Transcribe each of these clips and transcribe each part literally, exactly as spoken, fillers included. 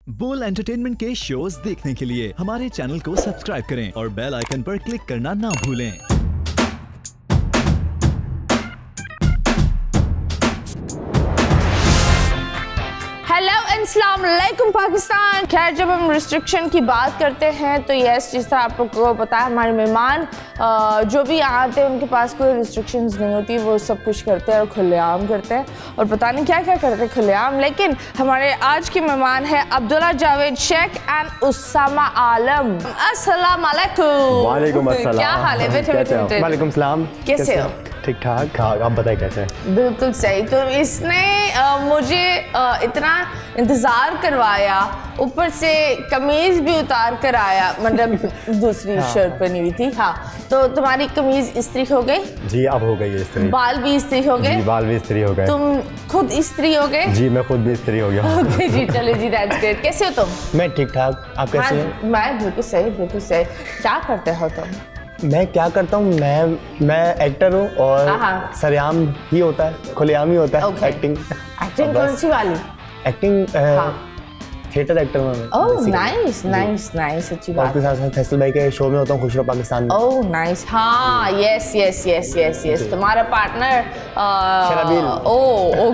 बोल एंटरटेनमेंट के शोज देखने के लिए हमारे चैनल को सब्सक्राइब करें और बेल आइकन पर क्लिक करना ना भूलें। हेलो अस्सलाम वालेकुम पाकिस्तान। खैर, जब हम रिस्ट्रिक्शन की बात करते हैं तो यस, जिस तरह आप लोग को पता है, हमारे मेहमान जो भी आते हैं उनके पास कोई रिस्ट्रिक्शंस नहीं होती, वो सब कुछ करते हैं और खुलेआम करते हैं और पता नहीं क्या क्या करते हैं खुलेआम। लेकिन हमारे आज के मेहमान हैं अब्दुल्ला जावेद शेख एंड उसामा आलम। अस्सलाम वालेकुम। वालेकुम अस्सलाम। क्या हाल है? बैठे बैठे। वालेकुम सलाम। कैसे हो? ठीक ठाक। आप बताएं कैसे हैं? बिल्कुल सही। तो इसने आ, मुझे आ, इतना इंतज़ार करवाया, ऊपर से कमीज़ भी उतार कर आया, मतलब दूसरी हाँ। शर्ट पहनी हुई थी। हाँ, तो तुम्हारी कमीज़ इस्त्री हो गई? जी, अब हो गई है इस्त्री। बाल भी इस्त्री हो गए? बाल भी इस्त्री हो गए। तुम खुद इस्त्री हो गए? जी, मैं खुद भी इस्त्री हो गया। ओके जी, चलो जी, दैट्स ग्रेट। कैसे हो तुम? मैं ठीक ठाक। आप कैसे हैं? मैं बिल्कुल सही, बिल्कुल सही। क्या करते हो तुम? मैं क्या करता हूँ, मैं मैं एक्टर हूँ और सरेआम ही होता है, खुलेआम ही होता है। okay. एक्टिंग एक्टिंग कौन सी वाली? एक्टिंग थिएटर एक्टर हूँ मैं। ओह नाइस नाइस नाइस, अच्छी बात। आपके साथ साथ फैसल भाई के शो में होता हूँ, खुश रहो पाकिस्तान। Oh nice. हाँ, yes yes yes yes yes. तुम्हारा पार्टनर शराबील। Oh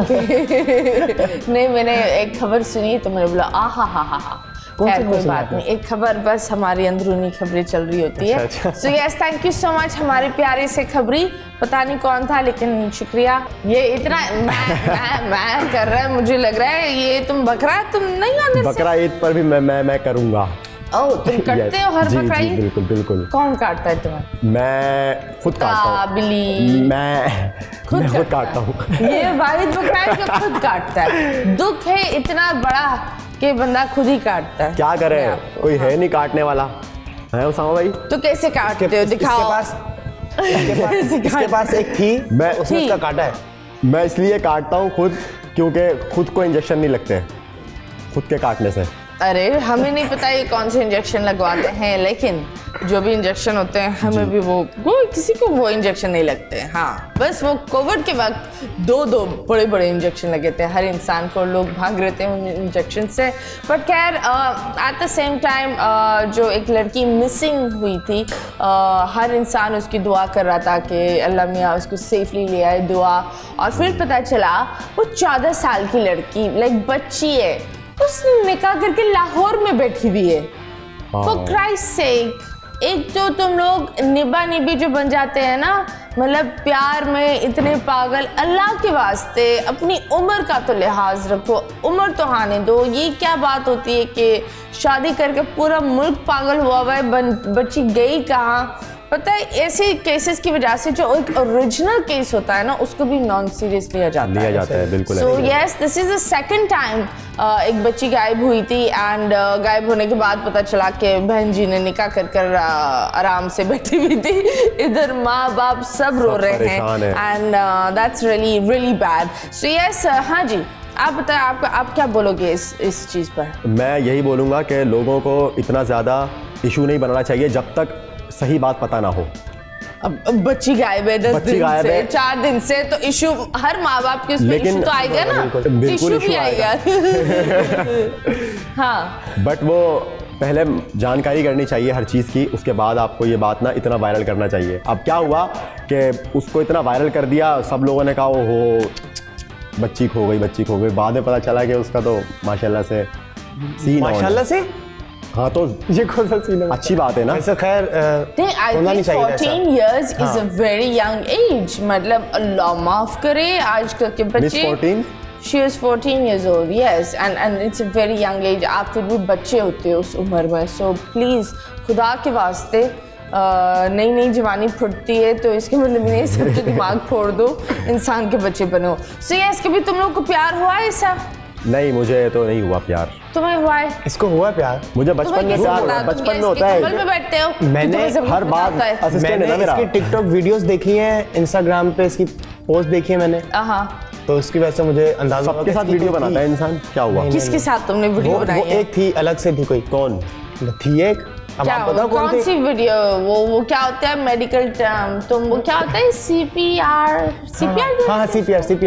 okay. नहीं, मैंने एक खबर सुनी तो मैंने बोला आ हा हा हा। खैर, कोई बात नहीं, एक खबर बस हमारी अंदरूनी खबरें चल रही होती है। So yes, thank you so much हमारे प्यारे से खबरी। पता नहीं कौन था लेकिन शुक्रिया। ये इतना मैं मैं मैं कर रहा है, मुझे लग रहा है ये तुम बकरा तुम नहीं आने से। बकरा ईद पर भी मैं मैं मैं करूँगा। ओह, तुम करते हो हर बकरा ईद? बिल्कुल बिल्कुल। कौन काटता है तुम्हें? मैं खुद काटता हूँ। मैं खुद खुद काटता हूँ। ये वाहिद बकरा है जो खुद काटता है। दुख है इतना बड़ा कि बंदा खुद ही काटता है। क्या करे, कोई है नहीं काटने वाला है उसामा भाई। तो कैसे काटते हो? दिखाओ। इसके पास इसके पास, इसके पास एक थी, मैं उसने उसका काटा है। मैं इसलिए काटता हूँ खुद, क्योंकि खुद को इंजेक्शन नहीं लगते खुद के काटने से। अरे हमें नहीं पता ये कौन से इंजेक्शन लगवाते हैं, लेकिन जो भी इंजेक्शन होते हैं हमें भी वो वो किसी को वो इंजेक्शन नहीं लगते हैं। हाँ, बस वो कोविड के वक्त दो दो बड़े बड़े इंजेक्शन लगे थे हर इंसान को, लोग भाग रहे थे उन इंजेक्शन से। बट खैर, एट द सेम टाइम जो एक लड़की मिसिंग हुई थी, uh, हर इंसान उसकी दुआ कर रहा था कि अल्लाह मियाँ उसको सेफली ले आए, दुआ। और फिर पता चला वो चौदह साल की लड़की, लाइक बच्ची है, उसने निकाह करके लाहौर में बैठी हुई है। फॉर क्राइस्ट सेक, एक तो तुम लोग निभा निभी जो बन जाते हैं ना, मतलब प्यार में इतने पागल, अल्लाह के वास्ते अपनी उम्र का तो लिहाज रखो, उम्र तो आने दो। ये क्या बात होती है कि शादी करके पूरा मुल्क पागल हुआ हुआ है, बच्ची गई कहाँ? पता है, ऐसे केसेस की वजह से जो एक ओरिजिनल केस होता है ना, उसको भी नॉन सीरियस लिया जाता लिया है जाता है बिल्कुल। So yes, this is the second time एक बच्ची गायब हुई थी एंड uh, गायब होने के बाद पता चला कि बहन जी ने निकाह कर कर uh, आराम से बैठी हुई थी। इधर माँ बाप सब रो रहे हैं and that's really really bad. So yes, हाँ जी, आप बताएं, आप आप क्या बोलोगे इस इस चीज़ पर? मैं यही बोलूँगा कि लोगों को इतना ज़्यादा इशू नहीं बनाना चाहिए जब तक सही बात पता ना हो। अब बच्ची गायब है दस दिन से, चार दिन से, तो इशू हर माँ बाप के उसमें इशू तो आएगा ना, इशू भी आएगा। हाँ, बट वो पहले जानकारी करनी चाहिए हर चीज़ की, उसके बाद आपको ये बात ना इतना वायरल करना चाहिए। अब क्या हुआ कि उसको इतना वायरल कर दिया, सब लोगों ने कहा ओ हो बच्ची खो गई, बच्ची खो गई। बाद में पता चला कि उसका तो माशाल्लाह से सीन, माशाल्लाह से। हाँ, तो ये कौन सा सीन है? अच्छी बात है ना। ऐसा खैर होना नहीं चाहिए। चौदह years is a very young age, मतलब अल्लाह माफ करे आजकल के बच्चे। चौदह She is fourteen years old, yes, and and it's a very young age. आप फिर भी बच्चे होते हो उस उम्र में, so please खुदा के वास्ते, नई नई जवानी फुटती है तो इसके मतलब नहीं सब तो दिमाग फोड़ दो, इंसान के बच्चे बनो। So yes, कभी तुम लोग को प्यार हुआ है ऐसा? नहीं, मुझे तो नहीं हुआ प्यार। तुम्हें हुआ है? इसको हुआ प्यार? मुझे बचपन में प्यार, बचपन में होता है। में बैठते हो, मैंने हर बात मैंने इसकी टिकटॉक वीडियोस देखी हैं, इंस्टाग्राम पे इसकी पोस्ट देखी है मैंने। हाँ, तो उसकी वजह से मुझे अंदाजा सबके साथ वीडियो बनाता है इंसान। क्या हुआ? किसके साथ तुमने वीडियो बनाई है? वो एक थी, अलग से थी कोई। कौन थी? एक अब क्या, आप बताओ कौन, कौन सी वीडियो? वो वो क्या होता है मेडिकल टर्म, तुम वो क्या होता है सीपीआर? सीपीआर? हाँ हाँ, सीपीआर सीपीआर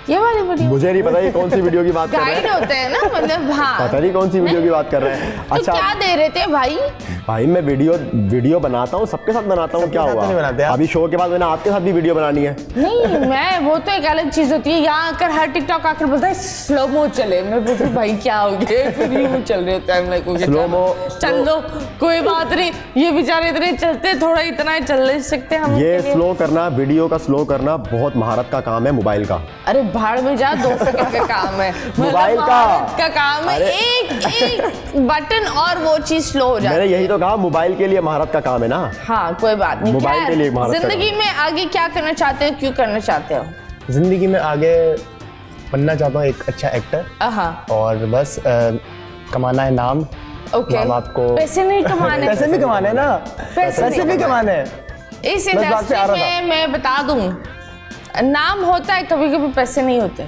ये वाली वीडियो मुझे नहीं पता ये कौन सी वीडियो की बात कर रहे गाइड हैं। होते हैं ना, मतलब हाँ पता नहीं कौन सी वीडियो की बात कर रहे हैं। तो अच्छा क्या दे रहे थे भाई? भाई मैं वीडियो वीडियो बनाता हूँ, सबके साथ बनाता हूँ, क्या साथ तो हुआ नहीं बनाते आप? अभी शो के बाद मैंने आपके साथ भी वीडियो बनानी है। नहीं मैं वो तो एक अलग चीज होती है। यहाँ आकर हर टिकटॉक आकर बोलता है स्लो मो चले, मैं बोलती हूँ भाई क्या हो गया, फिर यूं चल रहे होते हैं। लाइक Slow mo, चल लो कोई बात नहीं, ये बेचारे इतने चलते, थोड़ा इतना चल नहीं सकते हम। ये स्लो करना, वीडियो का स्लो करना बहुत महारत का काम है मोबाइल का। अरे भाड़ में जा, दो सेकंड का काम है मोबाइल का। महारत का काम है। अरे। एक एक बटन और वो चीज स्लो हो जाती है। मैंने यही तो कहा, मोबाइल के लिए महारत का काम है ना। हाँ कोई बात नहीं। मोबाइल के लिए खैर, महारत का जिंदगी में आगे क्या करना चाहते हो, क्यों करना चाहते हो? जिंदगी में आगे बनना चाहता हूँ एक अच्छा एक्टर, हाँ और बस अ, कमाना है नाम। ओके, नाम आपको पैसे नहीं कमाने, पैसे भी कमाने हैं ना, पैसे पैसे भी कमाने हैं। इस बस बात से आ इंडस्ट्री रहा में मैं बता दूं, नाम होता है, कभी कभी पैसे नहीं होते।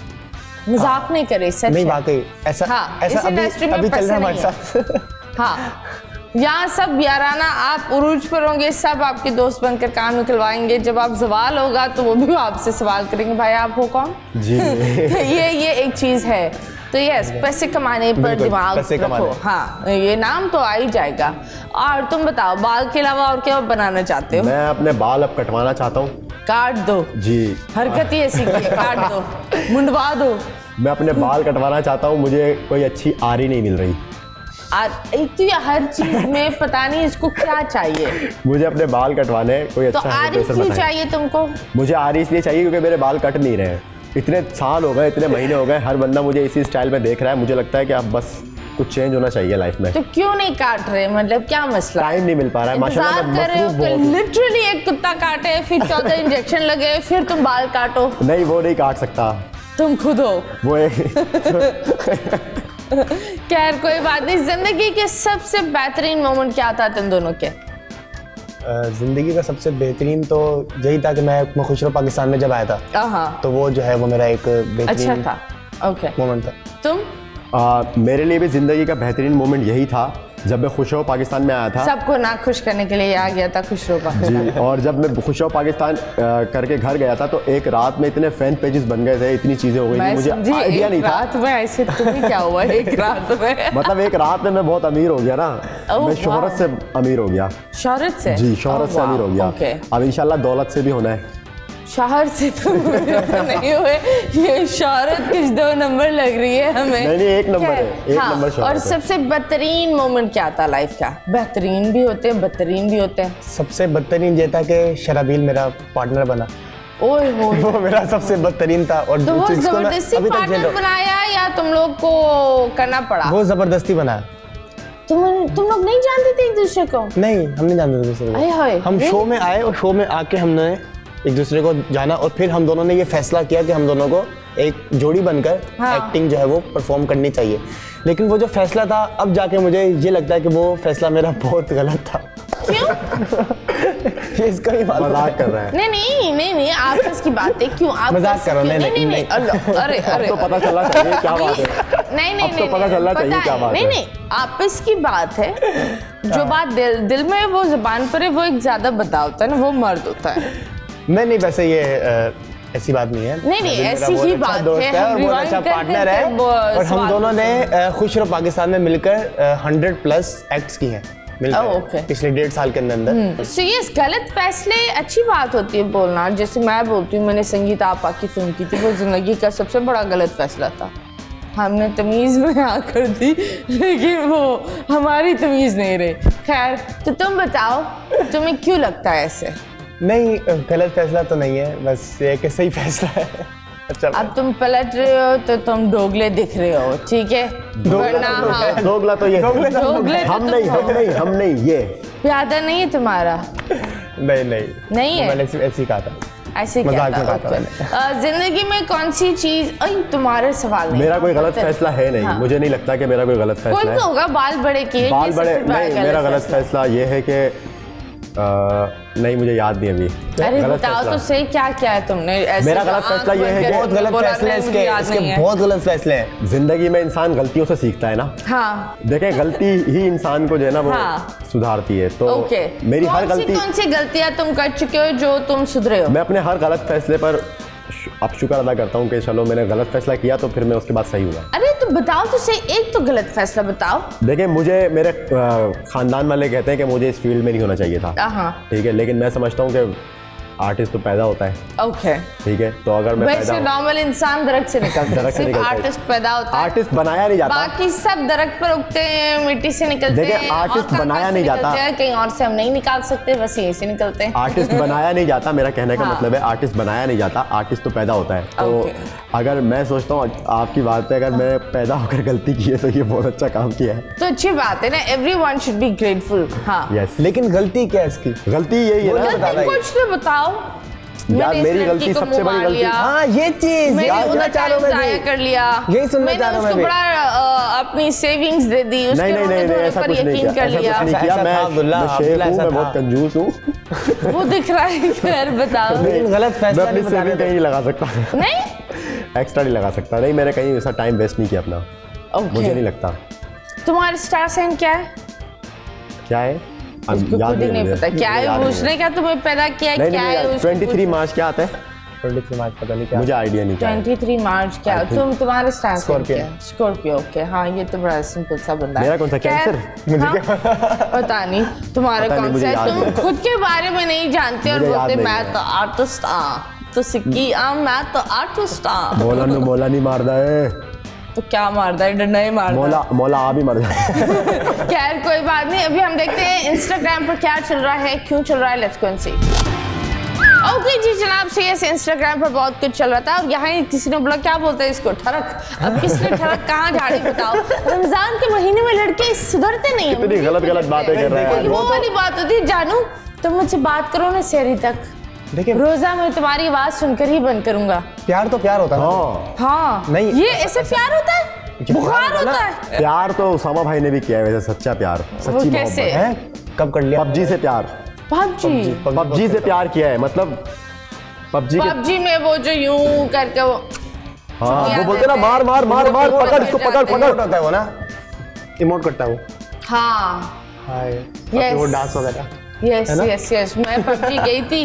मजाक नहीं करे, सच नहीं है। वाकई ऐसा हाँ, ऐसा इस अभी इंडस्ट्री में अभी चल पैसे रहा है नहीं हमारे साथ। हाँ, यहाँ सब याराना, आप उरूज पर होंगे, सब आपके दोस्त बनकर काम निकलवाएंगे। जब आप सवाल होगा तो वो भी आपसे सवाल करेंगे, भाई आप हो कौन? जी ये ये एक चीज है। तो यस, पैसे कमाने पर बिल्कुल, दिमाग पैसे रखो। कमाने। हाँ, ये नाम तो आ ही जाएगा। और तुम बताओ, बाल के अलावा और क्या बनाना चाहते हो? मैं अपने बाल अब कटवाना चाहता हूँ। काट दो, जी हरकत ही ऐसी की है, काट दो, मुंडवा दो। मैं अपने बाल कटवाना चाहता हूँ, मुझे कोई अच्छी आरी नहीं मिल रही। और एक तो ये हर चीज में पता नहीं इसको क्या चाहिए। मुझे अपने बाल कटवाने कोई तो अच्छा आरी हेयर ड्रेसर क्यों बताएं। चाहिए तुमको? मुझे आरी इसलिए चाहिए क्योंकि मेरे बाल कट नहीं रहे हैं। इतने साल हो गए, इतने महीने हो गए, हर बंदा मुझे इसी स्टाइल में देख रहा है। मुझे लगता है कि अब बस कुछ चेंज होना चाहिए लाइफ में। तो क्यों नहीं काट रहे, मतलब क्या मसला? टाइम नहीं मिल पा रहा है। माशाल्लाह इंतजार मैं कर रहे हो मसरूफ कि बहुत हूँ। लिटरली एक कुत्ता काटे, फिर चौदह इंजेक्शन लगे, फिर तुम बाल काटो। नहीं वो नहीं काट सकता, तुम खुद हो। वो एक खैर कोई बात नहीं। जिंदगी के सबसे बेहतरीन मोमेंट क्या था तुम दोनों के? अ, जिंदगी का सबसे बेहतरीन तो यही था कि मैं मैं खुश रहो पाकिस्तान में जब आया था, हाँ, तो वो जो है वो मेरा एक अच्छा बेहतरीन था। ओके, मोमेंट था। तुम? आ, मेरे लिए भी जिंदगी का बेहतरीन मोमेंट यही था जब मैं खुश हो पाकिस्तान में आया था। सबको ना खुश करने के लिए आ गया था खुश रहो पाकिस्तान। जी, और जब मैं खुश हो पाकिस्तान आ, करके घर गया था तो एक रात में इतने फैन पेजेस बन गए थे, इतनी चीजें हो गई थी, मुझे समझी, आइडिया एक नहीं था। रात में ऐसे तुम्हें क्या हुआ एक रात में? मतलब एक रात में मैं बहुत अमीर हो गया ना। ओह, मैं शोहरत वाह। से अमीर हो गया। शोहरत से? जी शोहरत ओह, से अमीर हो गया। ओके। अब इंशाल्लाह दौलत से भी होना है। शोहर से तो नहीं हुए, ये शोहरत कुछ दो नंबर लग रही है हमें। नहीं नहीं एक नंबर है, एक हाँ, नंबर शोहरत और है। सबसे बेहतरीन मोमेंट क्या था लाइफ का? बेहतरीन भी होते हैं, बदतरीन भी होते हैं। सबसे बदतरीन ये था कि शराबील मेरा पार्टनर बना, ओए होए, वो मेरा सबसे बदतरीन था। और तो वो जिसको मैं जबरदस्ती अभी तक झेल पार्टनर रहा हूँ। बनाया या तुम लोग को करना पड़ा? वो जबरदस्ती बनाया। तुम तुम लोग नहीं जानते थे एक दूसरे को? नहीं हम नहीं जानते थे दूसरे अरे हाय, को। हम नहीं? शो में आए और शो में आके हमने एक दूसरे को जाना, और फिर हम दोनों ने ये फैसला किया कि हम दोनों को एक जोड़ी बनकर हाँ। एक्टिंग जो है वो परफॉर्म करनी चाहिए। लेकिन वो जो फैसला था, अब जाके मुझे ये लगता है कि वो फैसला मेरा बहुत गलत था। क्यों? ये इसका ही मालूम मजाक है। कर रहा है। नहीं नहीं नहीं नहीं, आपस की बात है, क्यों आप मजाक कर रहा हूँ, नहीं नहीं, नहीं नहीं, नहीं। अल्लाह, अरे अरे तो पता चलना चाहिए क्या बात है। नहीं नहीं अब तो नहीं पता नहीं, चलना पता चाहिए क्या है। बात नहीं है। नहीं, आपस की बात है। जो बात दिल दिल में है, वो जुबान पर है, वो एक ज्यादा बता होता है ना, वो मर्द होता है। नहीं नहीं, वैसे ये अ, ऐसी बात नहीं है। नहीं, नहीं, मेरा ऐसी बहुत ही अच्छा बात दोस्त है, है हम और बहुत rewind अच्छा करते पार्टनर है। करते वो और हम सवाल दोनों ने पूछते अ, खुश रहो पाकिस्तान में मिलकर हंड्रेड प्लस एक्ट्स की हैं ओह, मिलकर ओके। पिछले डेढ़ साल के अंदर अंदर। सो ये गलत फैसले अच्छी बात होती है बोलना। जैसे मैं बोलती हूँ, मैंने संगीत आपा की फिल्म की थी, वो जिंदगी का सबसे बड़ा गलत फैसला था। हमने तमीज़ में आकर दी, लेकिन वो हमारी तमीज़ नहीं रही। खैर, तो तुम बताओ, तुम्हें क्यों लगता है ऐसे? नहीं, गलत फैसला तो नहीं है, बस ये कि सही फैसला है। अच्छा, अब तुम पलट रहे हो तो तुम डोगले दिख रहे हो, ठीक है? वरना हाँ, दोगला तो ये दोगले तो डोगले तो हम तुम नहीं, हम हो। नहीं, हम नहीं, ये प्यादा नहीं है तुम्हारा? नहीं नहीं नहीं है? मैंने सिर्फ ऐसे ही कहा था। ऐसे क्या मजाक में था? कहा था ओके। अ, जिंदगी में कौन सी चीज, अई तुम्हारे सवाल नहीं, मेरा कोई गलत तो- फैसला है नहीं। हाँ। मुझे नहीं लगता कि मेरा कोई गलत कोई फैसला तो है। होगा बाल बड़े किए, बाल ये बड़े सबसे बड़ा नहीं, मेरा गलत फैसला। फैसला ये है कि आ, नहीं मुझे याद नहीं अभी। अरे गलत बताओ फैसला। तो सही, क्या क्या है तुमने ऐसे? मेरा जो गलत आंख फैसला ये बंद है कि करके बहुत गलत बोला, फैसले हैं नहीं, इसके, मुझे याद इसके नहीं है। बहुत गलत फैसले हैं। जिंदगी में इंसान गलतियों से सीखता है ना। हाँ, देखें गलती ही इंसान को जो है ना वो हाँ। सुधारती है। तो ओके। मेरी हर कौन सी गलती, कौन सी गलतियां तुम कर चुके हो जो तुम सुधरे हो? मैं अपने हर गलत फैसले पर अब शुक्र अदा करता हूँ कि चलो मैंने गलत फैसला किया तो फिर मैं उसके बाद सही हुआ। अरे तो बताओ तो सही, एक तो गलत फैसला बताओ। देखिए मुझे मेरे खानदान वाले कहते हैं कि मुझे इस फील्ड में नहीं होना चाहिए था, ठीक है, लेकिन मैं समझता हूँ कि आर्टिस्ट तो पैदा होता है। ओके ठीक है, तो अगर मैं वैसे नॉर्मल इंसान दरख्त से निकलता है, सिर्फ आर्टिस्ट पैदा होता है, आर्टिस्ट बनाया नहीं जाता, बाकी सब दरख्त पर उगते हैं, मिट्टी से निकलते हैं। आर्टिस्ट बनाया नहीं जाता, कहीं और से हम नहीं निकाल सकते, बस यहीं से निकलते हैं। आर्टिस्ट बनाया नहीं जाता, मेरा कहने का हाँ। मतलब है आर्टिस्ट बनाया नहीं जाता, आर्टिस्ट तो पैदा होता है। तो अगर मैं सोचता हूँ आपकी बात पे अगर मैं पैदा होकर गलती की है तो ये बहुत अच्छा काम किया है, तो अच्छी बात है ना, एवरीवन शुड बी ग्रेटफुल। हाँ यस, लेकिन गलती क्या है इसकी? गलती यही है ना, कुछ तो बताओ। यार मेरी गलती सबसे बड़ी गलती, हाँ ये चीज मैंने याद उधर चाह रहा हूं मैं जाया भी। कर लिया, यही सुनना चाह रहा हूं मैं मैंने उसको भी। बड़ा अ, अपनी सेविंग्स दे दी, उसके नहीं नहीं नहीं होने ऐसा पर कुछ नहीं यकीन किया, कर ऐसा लिया। कुछ नहीं किया, ऐसा मैं था, अब्दुल्ला, मैं शेख अब्दुल्ला हूँ, ऐसा मैं बहुत था। कंजूस हूँ। वो दिख रहा है, खैर बताओ। लेकिन गलत मैं फैसला अपनी नहीं बता सेविंग कहीं नहीं लगा सकता, नहीं एक्स्ट्रा नहीं लगा सकता, नहीं मैंने कहीं ऐसा टाइम वेस्ट नहीं किया अपना, मुझे नहीं लगता। तुम्हारा स्टार साइन क्या है? क्या है उसको खुद ही नहीं पता क्या है, उसने क्या तुम्हें पैदा किया है, क्या है उसको? तेईस मार्च क्या आता है? तेईस मार्च पता नहीं क्या, मुझे आइडिया नहीं क्या है। तेईस मार्च क्या? तुम तुम्हारे स्टार साइन स्कॉर्पियो। क्या है? स्कॉर्पियो। ओके हाँ, ये तो बड़ा सिंपल सा बंदा है। मेरा कौन सा खैर, कैंसर? मुझे हाँ, क्या पता नहीं तुम्हारा पता नहीं, कौन मुझे सा है, याद तुम नहीं है। खुद के बारे में नहीं जानते और मुझे याद बोलते नहीं मैं है। तो आर्टिस्ट हाँ, तो सिक्की हाँ मैं तो आर्टिस्ट हाँ। मौला नु मौला नहीं मारदा है, तो क्या मारदा है? डंडा ही मारदा है। मौला मौला आप ही मर जाए। खैर कोई बात नहीं, अभी हम देखते हैं इंस्टाग्राम पर क्या चल रहा है, क्यों चल रहा है, let's go and see. Okay जी जनाब, से yes, इंस्टाग्राम पर बहुत कुछ चल रहा था और यहाँ किसी ने बोला क्या बोलते हैं इसको, ठरक। अब किसने ठरक कहाँ झाड़ी बताओ? रमजान के महीने में लड़के सुधरते नहीं हैं। कितनी गलत गलत बातें कर रहे हैं। वो वाली बात होती है, जानू तुम मुझसे बात करो ना शहरी तक, देखिए रोजा मैं तुम्हारी आवाज सुनकर ही बंद करूंगा। प्यार तो प्यार होता है ना। हाँ हाँ नहीं, ये ऐसे प्यार होता है, बुखार होता है। प्यार तो उसामा भाई ने भी किया है वैसे, सच्चा प्यार, वो सच्ची कैसे? मोहब्बत। हैं? कब कर लिया? पबजी से प्यार, पबजी पबजी से प्यार किया है, मतलब पबजी के, पबजी में वो जो यूं करके वो हाँ वो बोलते ना मार मार मार मार, पकड़ इसको पकड़ इमोट पकड़। होता है वो ना, इमोट करता है वो। हाँ हाय Yes. वो डांस वगैरह। यस यस यस, मैं पबजी गई थी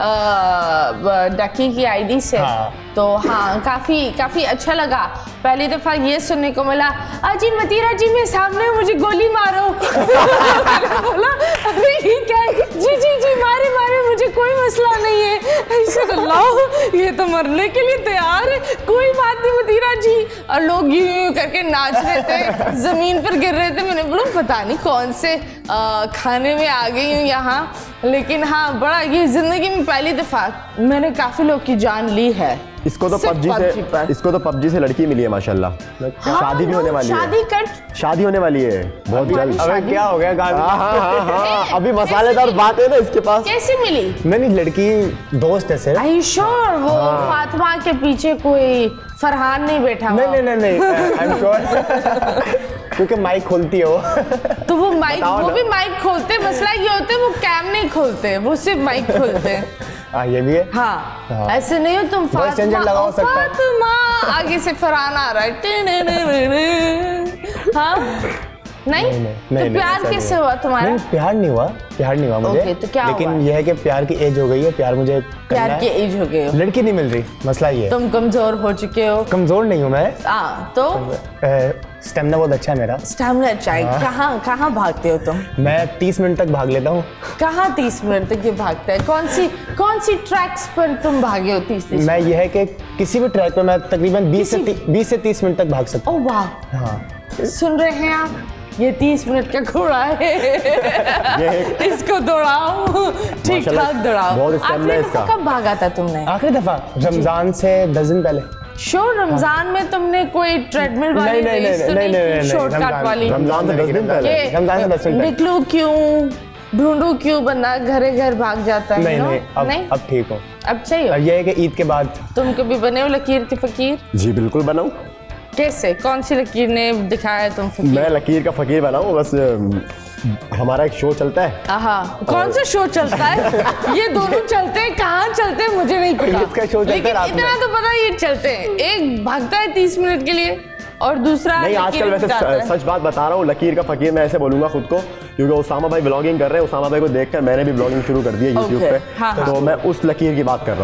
डकी की आईडी से। हाँ। तो हाँ काफी काफी अच्छा लगा। पहली दफा ये सुनने को मिला, अजी मतीरा जी मेरे सामने मुझे गोली मारो। मैंने बोला अरे ये क्या है? जी जी जी मारे मारे, मुझे कोई मसला नहीं है। ऐसे अल्लाह ये तो मरने के लिए तैयार है, कोई बात नहीं मतीरा जी। और लोग यूं यूं करके नाच रहे थे, जमीन पर गिर रहे थे। मैंने बोला पता नहीं कौन से आ, खाने में आ गई हूँ यहाँ, लेकिन हाँ बड़ा ये जिंदगी में पहली दफा मैंने काफी लोग की जान ली है। इसको तो सिर्फ पबजी PUBG पर। से इसको तो पबजी से लड़की मिली है माशाल्लाह, हाँ, शादी भी होने वाली शादी है, कर शादी होने वाली है बहुत जल्द। अबे क्या हो गया? हाँ कहाँ हाँ हाँ हाँ, ए, अभी मसालेदार बात है ना इसके पास। कैसे मिली? मैंने लड़की दोस्त है सिर्फ। Are you sure वो फातिमा के पीछे कोई फरहान नहीं बैठा हुआ? नहीं नहीं नहीं नहीं, आई एम श्योर क्योंकि माइक खोलती है वो। तो वो माइक बताओ वो ना। भी माइक खोलते, मसला ये होता है वो कैम नहीं खोलते, वो सिर्फ माइक खोलते हैं। हाँ ये भी है। हाँ, हाँ। ऐसे नहीं हो तुम Voice changer फातिमा लगा ओ सकता है। फातिमा, आगे से फरहान आ रहा है। हाँ नहीं, नहीं, नहीं, तो नहीं, प्यार ऐसा कैसे नहीं हुआ तुम्हारा? नहीं प्यार नहीं हुआ, प्यार नहीं हुआ मुझे। ओके, तो क्या लेकिन हुआ? यह है कि प्यार की एज हो गई है, प्यार मुझे प्यार करना की है। एज हो गए हो, लड़की नहीं मिल रही, मसला ये है। तुम कमजोर हो चुके हो। कमजोर नहीं हूँ मैं, हाँ तो स्टेमिना बहुत अच्छा है मेरा। स्टैमिना चाहिए। कहाँ कहाँ भागते हो तुम? मैं तीस मिनट तक भाग लेता हूँ। कहाँ तीस मिनट तक ये भागता है? कौन सी कौन सी ट्रैक्स पर तुम भागे हो तीस तीस? मैं यह है कि किसी भी ट्रैक पे मैं तकरीबन बीस से किसी- बीस से तीस मिनट तक भाग सकता ओह वाह, हूँ। हाँ सुन रहे हैं आप, ये तीस मिनट का घोड़ा है। इसको दौड़ाओ, ठीक ठाक माशाल्लाह, दौड़ाओ। बहुत stamina आखिरी है दफा इसका। कब भागा था तुमने? आखिरी दफा रमजान से दस दिन पहले। श्योर रमजान में तुमने कोई ट्रेडमिल वाली नहीं, नहीं, रेस तो नहीं, नहीं, नहीं, नहीं, शॉर्टकट रमजान- वाली? रमजान से दस दिन पहले। ये रमजान से दस दिन पहले। निकलूं क्यों, ढूंढूं क्यों, बंदा घरे घर भाग जाता है। नहीं you know? नहीं अब नहीं अब ठीक हूँ। अब सही हो? अब यह है कि ईद के बाद तुम कभी बने हो लकीर के फकीर? जी बिल्कुल बनाऊं, कैसे, कौन सी लकीर ने दिखाया तुम फकीर? मैं लकीर का फकीर बनाऊं, बस अम, हमारा एक शो चलता है। आहा, कौन सा शो चलता है? ये दोनों चलते हैं, कहाँ चलते हैं मुझे नहीं पता। इसका शो चलता है लेकिन रात में। इतना तो पता है ये चलते हैं, एक भागता है तीस मिनट के लिए और दूसरा नहीं आजकल लकीर वैसे दिखाता है। सच बात बता रहा हूँ, लकीर का फकीर मैं ऐसे बोलूंगा खुद को, क्योंकि उसामा भाई ब्लॉगिंग कर रहे हैं, उसामा भाई को देखकर मैंने भी ब्लॉगिंग शुरू कर दी है यूट्यूब Okay, पे। हाँ, हाँ। तो मैं उस लकीर की बात कर रहा हूँ।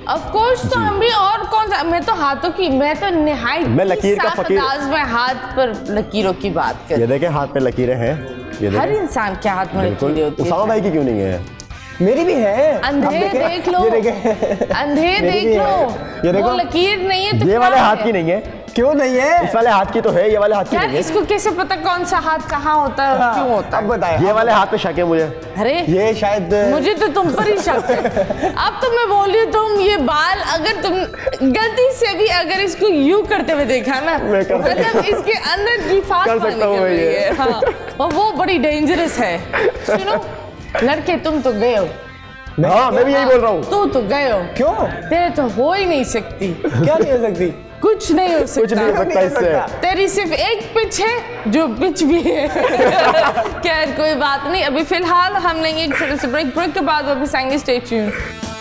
Of course. तो हम भी, और कौन सा, मैं तो हाथों की, मैं तो निहायत मैं लकीर का फकीर। अंदाज में हाथ पर लकीरों की बात कर। ये देखे हाथ पे लकीरें हैं, ये हर देखें। इंसान के हाथ में लकीरें होती उसामा है। भाई की क्यों नहीं है? मेरी भी है। अंधे देख लो, ये देखें। अंधे मेरी देख भी लो, है। ये देखो। वो लकीर नहीं है तो ये क्या वाले हाथ है? की नहीं है, क्यों नहीं है? इस वाले हाथ की तो है, ये वाले हाथ की यार नहीं है। इसको कैसे पता कौन सा हाथ कहाँ होता है और क्यों होता अब है? बताए। ये वाले हाथ पे शक है मुझे। अरे ये शायद मुझे तो तुम पर ही शक है। अब तो मैं बोल रही हूँ, तुम ये बाल अगर तुम गलती से भी अगर इसको यूं करते हुए देखा ना, मैं कर सकता मतलब इसके अंदर की फात कर सकता हूँ मैं ये। है। हाँ, और वो बड़ी डेंजरस है। सुनो लड़के, तुम तो गए हो। हाँ मैं भी यही बोल रहा हूँ। तू तो गए हो, क्यों? तेरे तो हो ही नहीं सकती, क्या नहीं हो सकती? कुछ नहीं हो सकता। कुछ नहीं हो सकता इससे। तेरी सिर्फ एक पिच है जो पिच भी है। खैर कोई बात नहीं, अभी फिलहाल हम लेंगे एक छोटे से ब्रेक। ब्रेक के बाद वापस आएंगे। Stay tuned.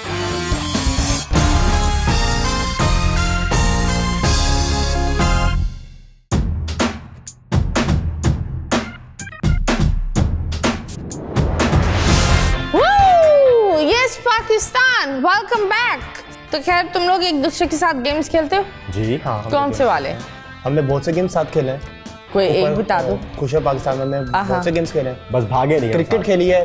Yes Pakistan, welcome back. तो खैर तुम लोग एक दूसरे के साथ गेम्स खेलते हो? जी हाँ, कौन से वाले? हमने बहुत से गेम्स साथ खेले हैं। कोई एक बता दो। खुश है पाकिस्तान में हमने बहुत से गेम्स खेले हैं। बस भागे नहीं। क्रिकेट खेली है।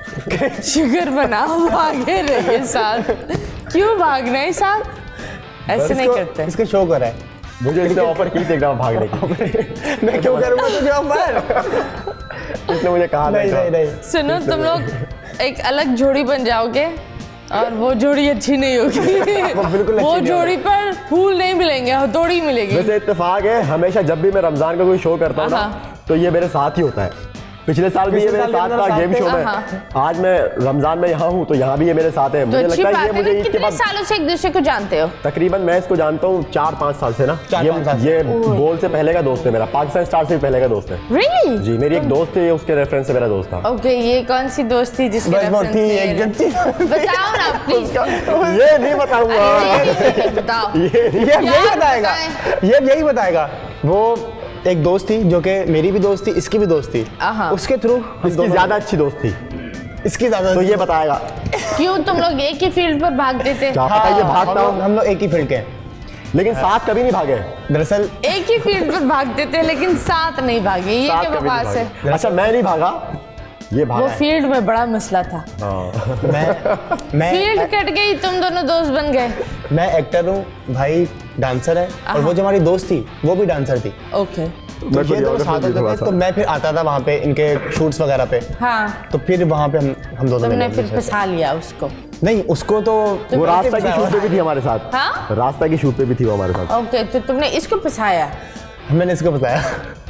शुगर बनाओ, भागे रहिए साथ। क्यों भागना है साथ? ऐसे नहीं करते। इसका शौक हो रहा है। मुझे इसने ऑफर की थी एकदम भागने की। मैं क्यों करूँगा तुझे ऑफर? इसने मुझे कहा नहीं नहीं नहीं। सुनो, तुम लोग एक अलग जोड़ी बन जाओगे और वो जोड़ी अच्छी नहीं होगी। वो बिल्कुल अच्छी वो नहीं जोड़ी पर फूल नहीं मिलेंगे, हथौड़ी मिलेगी। वैसे इत्तेफाक है, हमेशा जब भी मैं रमजान का कोई शो करता हूँ ना, हाँ। तो ये मेरे साथ ही होता है। पिछले साल भी ये पिछले मेरे साल भी साथ मेरे था साथ गेम थे। शो में। हाँ। आज मैं रमजान में यहाँ हूँ तो यहाँ भी ये मेरे साथ है। तो मुझे अच्छी लगता है बात ये है मुझे ना। इसके कितने बाद सालों से एक दूसरे को जानते हो? तकरीबन मैं इसको जानता हूँ चार पाँच साल से ना। चार ये पाँच साल से। ये बोल से पहले का दोस्त है मेरा, पाकिस्तान स्टार से भी पहले का दोस्त है। Really? जी मेरी एक दोस्त है, उसके रेफरेंस से मेरा दोस्त था। ओके, ये कौन सी दोस्त थी जिसके बस बहुत reference थी, से- एक जन थी। बताओ ना प्लीज। ये नहीं बताऊंगा। बताओ। ये ये यही यार, बताएगा। बताएं। ये यही बताएगा। वो एक दोस्त थी जो कि मेरी भी दोस्त थी, इसकी भी दोस्त थी। आहा। उसके थ्रू इसकी ज्यादा अच्छी दोस्त थी इसकी ज्यादा तो ये बताएगा। क्यों तुम लोग एक ही फील्ड पर भागते थे? क्या पता ये भागता हम लोग हूँ, हम लोग एक ही फील्ड के हैं। लेकिन साथ कभी नहीं भागे। दरअसल एक ही फील्ड पर भागते थे लेकिन साथ नहीं भागे, ये साथ क्या कभी नहीं बकवास है? भागे। अच्छा मैं नहीं भागा, ये भागा वो है। फील्ड में बड़ा मसला था। हाँ। मैं मैं फील्ड कट गई, तुम दोनों दोस्त बन गए। मैं एक्टर हूँ, भाई डांसर है, और वो जो हमारी दोस्त थी वो भी डांसर थी। ओके। मैं तो ये दोनों कोरियोग्राफर साथ भी होते थोड़ा थे, सा। तो मैं फिर आता था वहाँ पे इनके शूट्स वगैरह पे। हाँ, तो फिर वहाँ पे हम हम दोनों तुमने मिले फिर एक दूसरे फंसा लिया उसको। से। नहीं, उसको तो वो रास्ता की शूट पे भी थी हमारे साथ। हाँ? रास्ता की शूट पे भी थी वो हमारे साथ। ओके, तो तुमने इसको फंसाया, मैंने इसको बताया।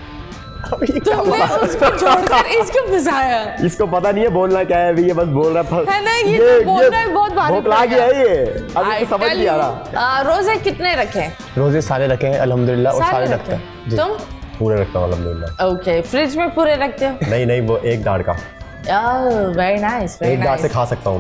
अब ये क्या तुमने उसको छोड़कर इसको फंसाया। इसको पता नहीं है बोलना क्या है, अभी ये बस बोल रहा है। है ना, ये तो बोल रहा है, बहुत भारी भोकला पड़ेगा। गया है ये, अभी I तो समझ tell नहीं आ you, रहा। आ, रोजे कितने रखे? रोजे सारे रखे हैं अल्हम्दुलिल्लाह, और सारे सारे रखते रखे। हैं जी। तुम? पूरे रखता हूँ अल्हम्दुलिल्लाह। ओके, फ्रिज में पूरे रखते हो? नहीं नहीं वो एक दाढ़ का, वेरी नाइस, वेरी एक दाढ़ से नाइस। खा सकता हूँ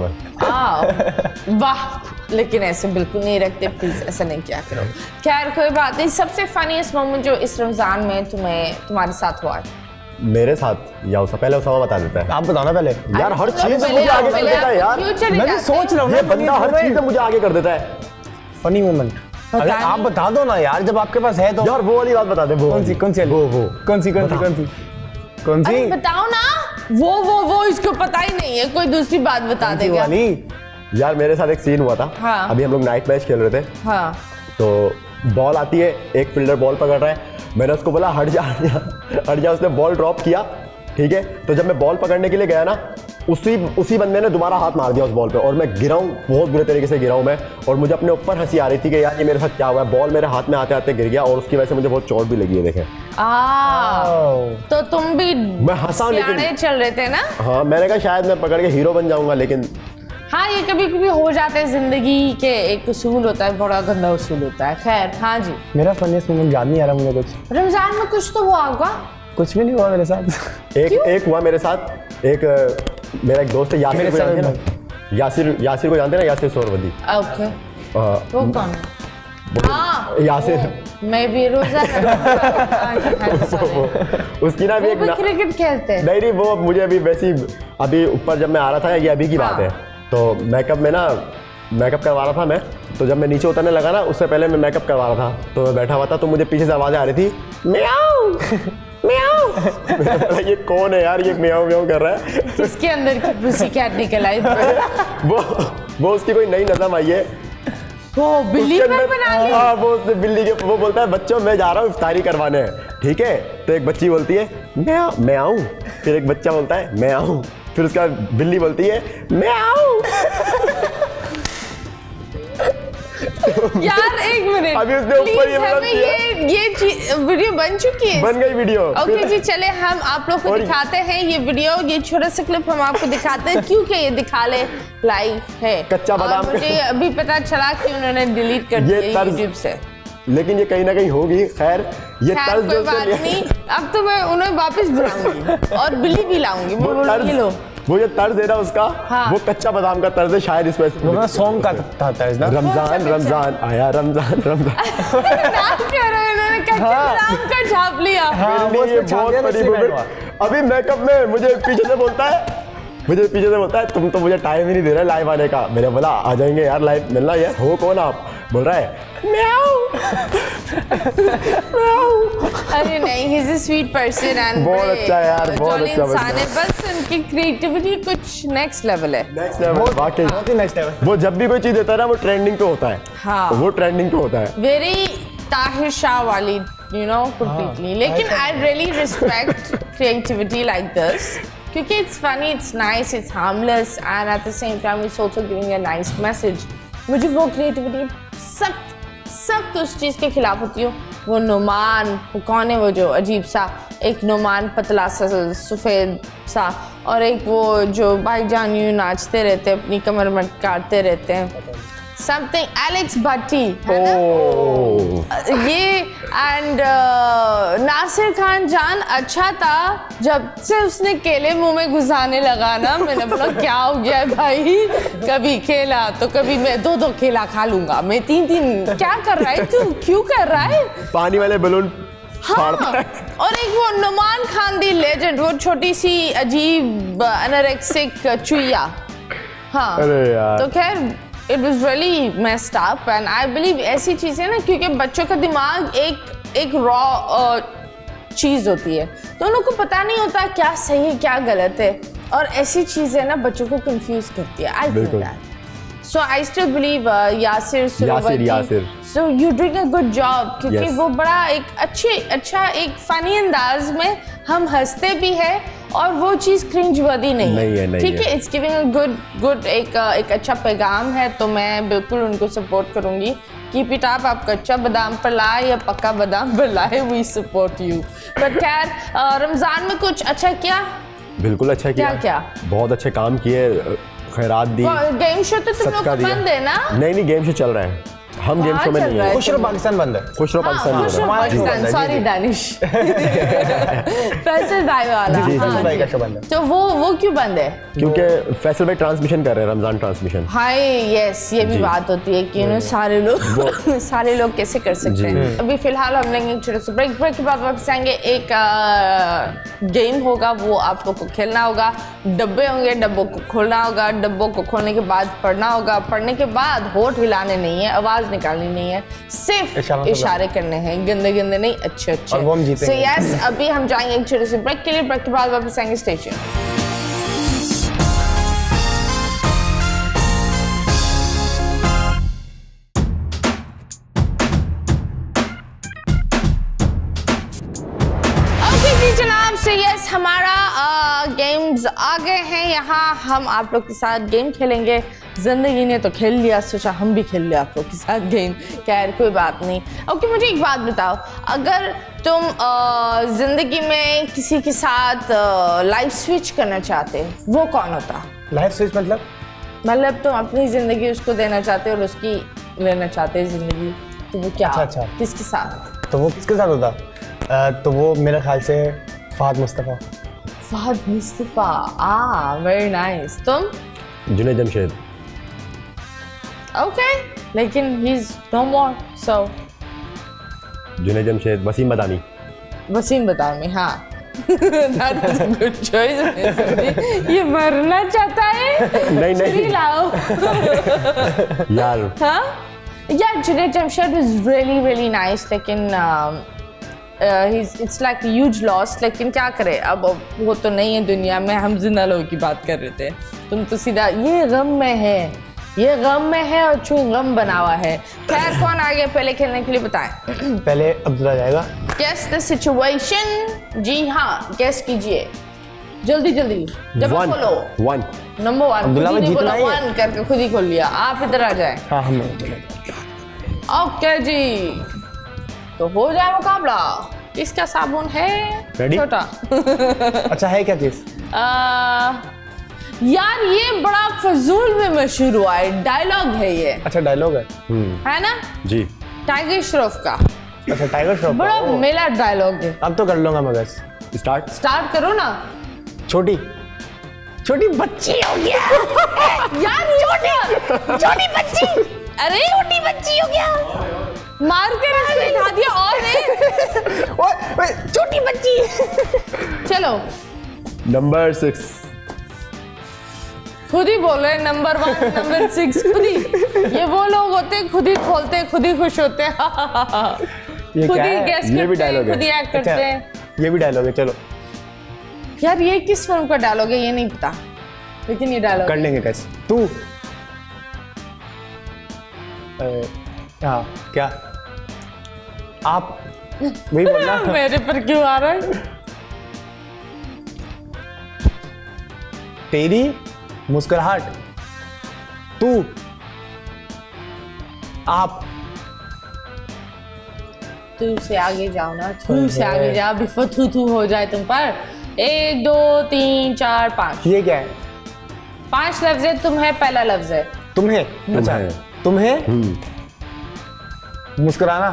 मैं। वाह, लेकिन ऐसे बिल्कुल नहीं रखते, प्लीज ऐसा नहीं किया करो। खैर कोई बात नहीं। सबसे फनीएस्ट मोमेंट जो इस रमजान में तुम्हें तुम्हारे साथ हुआ है? मेरे साथ या उसका पहले उसामा बता देता है। आप बताओ ना पहले। यार हर तुम चीज से पहले मुझे आओ, आगे कर पहले देता है आओ, यार। फ्यूचर मैं भी सोच रहा हूँ ये ना, बंदा हर चीज से मुझे आगे कर देता है। Funny moment. अरे बताएं। आप बता दो ना यार, जब आपके पास है तो। यार वो वाली बात बता दे। वो कौन सी कौन सी वो वो कौन सी कौन सी कौन सी कौन सी अरे बताओ ना। वो वो वो इसको पता ही नहीं है, कोई दूसरी बात बता कौन सी देगा। वाली? यार मेरे साथ एक सीन हुआ था। हाँ। अभी हम लोग नाइट मैच खेल रहे थे, हाँ, तो बॉल आती है, एक फील्डर बॉल पकड़ रहा है, मैंने उसको बोला हट जा हट जा हट जा। उसने बॉल ड्रॉप किया, ठीक है। तो जब मैं बॉल पकड़ने के लिए गया ना, उसी उसी बंदे ने दोबारा हाथ मार दिया उस बॉल पे, और मैं गिरा हूँ, बहुत बुरे तरीके से गिरा हूँ मैं। और मुझे अपने ऊपर हंसी आ रही थी कि यार ये मेरे साथ क्या हुआ है। बॉल मेरे हाथ में आते आते गिर गया और उसकी वजह से मुझे बहुत चोट भी लगी है। देखें, आ, तो तुम भी मैं हंसा लेकिन- सियाने चल रहे थे ना? हाँ मैंने कहा शायद मैं पकड़ के हीरो बन जाऊंगा, लेकिन हाँ, ये कभी कभी हो जाते हैं, जिंदगी के एक उसूल होता है, बड़ा गंदा उसूल होता है। खैर, हाँ जी। मेरा फनीएस्ट मोमेंट याद नहीं आ रहा मुझे कुछ। रमजान में कुछ तो हुआ होगा। कुछ भी नहीं हुआ मेरे साथ। एक एक हुआ मेरे साथ। एक अ, मेरा एक दोस्त है यासिर मेरे को जानते साथ हैं ना? यासिर यासिर को जानते हैं ना? यासिर सोरवदी। ओके, अ, वो कौन है? हाँ, यासिर। वो, मैं भी रोजा वो उसकी ना भी एक भी ना- क्रिकेट खेलते हैं। नहीं नहीं वो मुझे अभी वैसी अभी ऊपर जब मैं आ रहा था, ये अभी की बात हाँ। है, तो मेकअप में ना मेकअप करवा रहा था मैं, तो जब मैं नीचे उतरने लगा ना उससे पहले मैं मेकअप करवा रहा था, तो मैं बैठा हुआ था तो मुझे पीछे से आवाज़ें आ रही थी म्याऊ म्याऊ। ये कौन है यार, ये म्याऊ म्याऊ कर रहा है। इसके अंदर की पुसी कैट निकल आई। वो वो उसकी कोई नई नज़म आई है, वो बिल्ली उसके पर अंदर- बना ली। हाँ, वो उसने बिल्ली के, वो बोलता है बच्चों मैं जा रहा हूँ इफ्तारी करवाने, ठीक है। तो एक बच्ची बोलती है मैं आ, मैं आऊँ, फिर एक बच्चा बोलता है मैं आऊँ, फिर उसका बिल्ली बोलती है मैं आऊँ। यार एक मिनट, अभी उसने ऊपर ये Please, मतलब हमें किया। ये ये चीज- वीडियो बन चुकी है। बन गई वीडियो। ओके फिर- जी, चले हम आप लोग को और- दिखाते हैं ये वीडियो, ये छोटा सा क्लिप हम आपको दिखाते हैं क्योंकि ये दिखा ले लाइव है। कच्चा बादाम। और मुझे अभी पता चला कि उन्होंने डिलीट कर ये दिया तर्ज- यूट्यूब से। लेकिन ये कहीं ना कहीं होगी। खैर ये खैर तर्ज कोई जो बात उसने नहीं, लिया- अब तो मैं उन्हें वापस बुलाऊंगी और बिल्ली भी लाऊंगी। मैं वो बोलूंगी लो तर्ज, वो जो तर्ज है ना उसका, हाँ। वो कच्चा बादाम का तर्ज है शायद इस वजह वो से। ना सॉन्ग का था तर्ज ना। रमजान रमजान आया रमजान रमजान। नाम कह रहे हो, इन्होंने कच्चे बादाम का छाप लिया। हाँ, मेरे वो लिए ये उसमें छाप बहुत दिया, बड़ी इसलिए मोमेंट। बैठा अभी मेकअप में मुझे पीछे से बोलता है मुझे पीछे से बोलता है तुम तो मुझे टाइम ही नहीं दे रहे लाइव आने का। मैंने बोला आ जाएंगे यार लाइव मिलना है। हो कौन आप? बोल रहा है म्याऊ म्याऊ। अरे नहीं, he is a sweet person and बहुत अच्छा है यार, बहुत जॉली अच्छा इंसान बंदा है। बस उनकी क्रिएटिविटी कुछ नेक्स्ट लेवल है। नेक्स्ट लेवल वाकई। बहुत ही नेक्स्ट लेवल। वो जब भी कोई चीज देता है ना वो ट्रेंडिंग पे होता है। हाँ। वो ट्रेंडिंग पे होता है। वेरी ताहिर शाह वाली, यू नो, completely. लेकिन I really respect creativity like this क्योंकि it's funny, it's nice, it's harmless and at the same time it's also giving a nice message. मुझे वो क्रिएटिविटी सख्त सख्त उस चीज़ के खिलाफ होती हूँ। वो नुमान, वो कौन है वो जो अजीब सा, एक नुमान पतला सा सफ़ेद सा, और एक वो जो भाईजान यूँ नाचते रहते हैं, अपनी कमर मटकाते रहते हैं, समथिंग एलेक्स भट्टी है ना? ओह ये एंड नासिर खान जान अच्छा था जब से उसने केले मुंह में घुसाने लगा ना। मैंने बोला क्या हो गया है भाई, कभी केला तो कभी मैं दो दो केला खा लूंगा, मैं तीन तीन, क्या कर रहा है तू, क्यों कर रहा है? पानी वाले बलून हाँ। और एक वो नुमान खान दी लेजेंड, वो छोटी सी अजीब अनोरेक्सिक चुईया। हाँ अरे यार। तो खैर it was really messed up and I believe ऐसी चीज़ें ना, क्योंकि बच्चों का दिमाग एक एक रॉ चीज़ होती है, तो उन लोगों को पता नहीं होता क्या सही है क्या गलत है, और ऐसी चीज़ें ना बच्चों को कंफ्यूज करती है। I think that. So I still believe uh, Yasir Yasir Yasir So you're doing a good job क्योंकि Yes. वो बड़ा एक अच्छे अच्छा एक फनी अंदाज में हम हंसते भी है और वो चीज़ क्रिंज वर्दी नहीं, नहीं है, नहीं ठीक है। है। It's giving a good good एक uh, एक अच्छा पैगाम है, तो मैं बिल्कुल उनको सपोर्ट करूंगी। कीप इट अप, आप कच्चा बादाम पर लाए या पक्का बादाम पर लाए, वी सपोर्ट यू। बट खैर uh, रमजान में कुछ अच्छा किया? बिल्कुल अच्छा किया। क्या क्या? बहुत अच्छे काम किए, खैरात दी, गेम शो तो तुम लोग सदका को दिया। बंद है ना? नहीं नहीं गेम शो चल रहा है, हम गेम कहाँ शो में चल नहीं रहा है। है? खुश रहो पाकिस्तान बंद है। खुश रहो पाकिस्तान हाँ, नहीं खुश हो रहो रहा। हमारा शो पाकिस्तान, बंद है, सॉरी जी, दानिश। फैसल भाई वाला। जी, जी, हाँ, जी। भाई का शो बंद है। तो वो वो क्यों बंद है? क्योंकि फैसल भाई ट्रांसमिशन कर रहे हैं, रमजान ट्रांसमिशन। हाय यस, ये भी जी। बात होती है कि यू नो सारे लोग सारे लोग कैसे कर सकते हैं। अभी फिलहाल हम लेंगे एक छोटा सा ब्रेक, ब्रेक के बाद वापस आएंगे। एक गेम होगा, वो आप लोग को खेलना होगा। डब्बे होंगे, डब्बों को खोलना होगा, डब्बों को खोलने के बाद पढ़ना होगा, पढ़ने के बाद होठ हिलाने नहीं है, आवाज निकालनी नहीं है, सिर्फ इशारों से इशारे करने हैं, गंदे गंदे नहीं, अच्छे अच्छे। और वो हम जीतेंगे। So yes, अभी हम जाएंगे एक छोटे से ब्रेक के लिए, ब्रेक के बाद वापस आएंगे स्टेशन। से यस हमारा गेम्स आ गए हैं यहाँ। हम आप लोग के साथ गेम खेलेंगे। जिंदगी ने तो खेल लिया, सोचा हम भी खेल लिया आप लोग के साथ गेम। खैर कोई बात नहीं। ओके मुझे एक बात बताओ, अगर तुम आ, जिंदगी में किसी के साथ लाइफ स्विच करना चाहते, वो कौन होता? लाइफ स्विच मतलब मतलब तुम अपनी जिंदगी उसको देना चाहते हो और उसकी लेना चाहते हो जिंदगी, तो वो क्या? अच्छा, अच्छा। किसके साथ? तो वो किसके साथ होता? आ, तो वो मेरे ख्याल से Fahad Mustafa. Fahad Mustafa, a very nice. तुम? जुनैद जमशेद। ओके, लेकिन he is no more, so Junaid Jamshed, Waseem Badami. Waseem Badami, हाँ। That was a good choice. ये मरना चाहता है? नहीं नहीं छुरी लाओ। यार हाँ? Yeah, Junaid Jamshed was really really nice. लेकिन um, uh, he's it's like a huge loss. लेकिन क्या करे अब अब वो तो नहीं है दुनिया में, हम जिंदा लोगों की बात कर रहे थे। तुम तो सीधा ये गम में है, ये गम में है और चूं गम बना हुआ है। खैर कौन आगे पहले खेलने के लिए बताएं? पहले अब्दुल्ला जाएगा। Guess the situation. जी हाँ, guess कीजिए जल्दी जल्दी। जब वन खोलो वन नंबर वन। अब्दुल्ला खुद ही में बोला जीतना ही है। वन करके खुद ही खोल लिया। आप इधर आ जाए। हाँ हम ओके जी, तो हो जाए मुकाबला। किसका साबुन है? Ready? छोटा। अच्छा है क्या चीज? आ, यार ये बड़ा फजूल में मशहूर हुआ है, डायलॉग है ये, अच्छा डायलॉग है। है ना? जी टाइगर श्रॉफ का अच्छा टाइगर श्रॉफ बड़ा मेला डायलॉग है। अब तो कर लूंगा मैं बस। स्टार्ट स्टार्ट करो ना। छोटी छोटी बच्ची हो गया। यार छोटी छोटी बच्ची, अरे छोटी बच्ची हो गया, मार के इसको उठा दिया। और एक ओए ओए छोटी बच्ची। चलो नंबर सिक्स खुद ही बोल रहे नंबर वन नंबर सिक्स खुद ही। ये वो लोग होते हैं खुद ही खोलते हैं खुद ही खुश होते हैं। ये खुद क्या ही है? गेस ये भी करते हैं dialogue है। खुद ही एक्ट करते अच्छा, हैं। ये भी डायलॉग है। चलो यार ये किस फिल्म का डायलॉग है ये नहीं पता, लेकिन ये डायलॉग कर लेंगे कैसे? तू अ, हाँ क्या आप वही बोलना। मेरे पर क्यों आ रहा है? तेरी मुस्कुराहट, तू, आप, तू से आगे जाओ ना, तू से आगे जाओ बिफोर थू थू हो जाए तुम पर। एक दो तीन चार पाँच, ये क्या है? पांच लफ्ज है, तुम है पहला लफ्ज है। तुम्हें अच्छा है। तुम्हें मुस्कुराना,